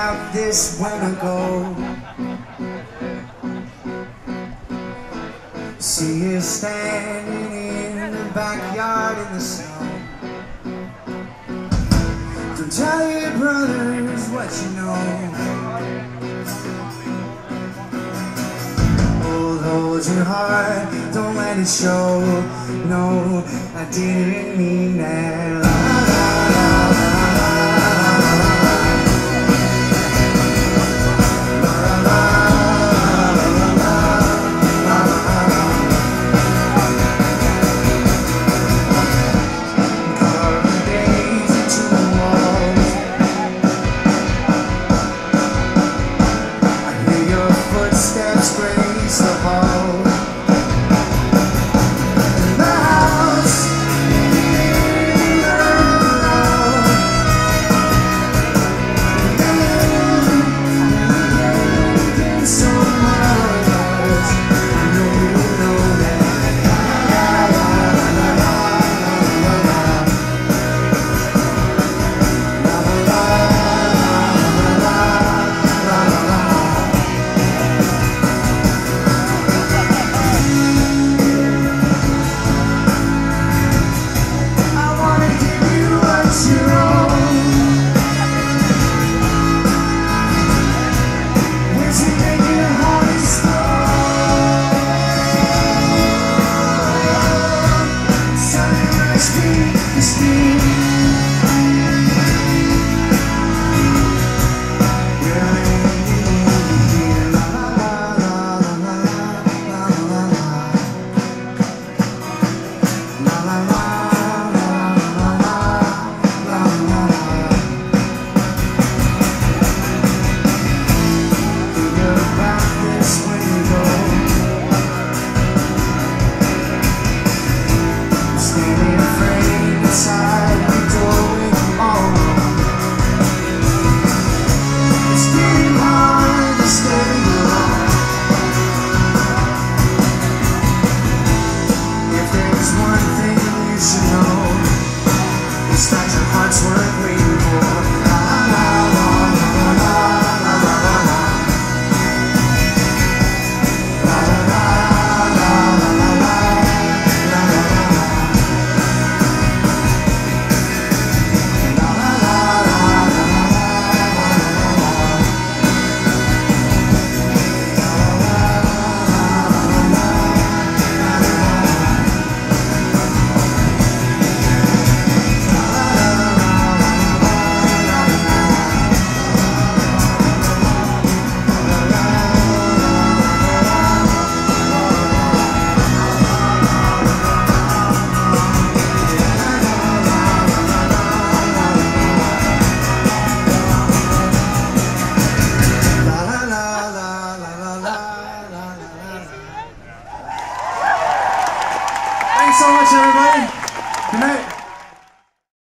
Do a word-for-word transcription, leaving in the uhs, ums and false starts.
about this when I go. See you standing in the backyard in the snow. Don't tell your brothers what you know. Hold, hold your heart, don't let it show. No, I didn't mean that. La, la, la, la, footsteps grace the hall. In the house, in the loud. Again, so much. I know you know that. It's not your heart's worth waiting.